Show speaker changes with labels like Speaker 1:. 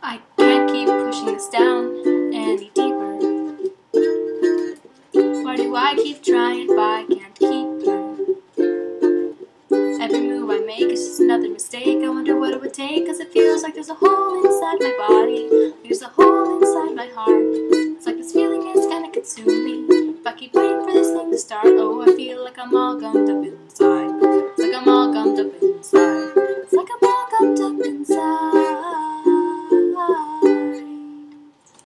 Speaker 1: I can't keep pushing this down any deeper. Why do I keep trying if I can't keep her? Every move I make is just another mistake. I wonder what it would take, 'cause it feels like there's a hole in